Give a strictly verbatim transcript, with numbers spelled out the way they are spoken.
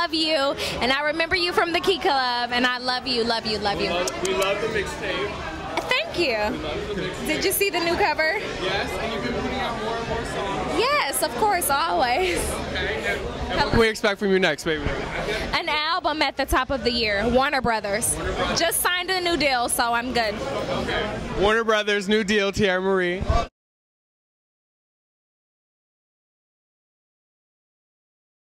love you, and I remember you from the Key Club, and I love you, love you, love you. We love, we love the mixtape. Thank you. Did you see the new cover? Yes, and you've been putting out more and more songs. Yes, of course, always. Okay, and, and what can we expect from you next, baby? An album at the top of the year, Warner Brothers. Warner Brothers. Just signed a new deal, so I'm good. Okay. Warner Brothers, new deal, Teiarra Mari.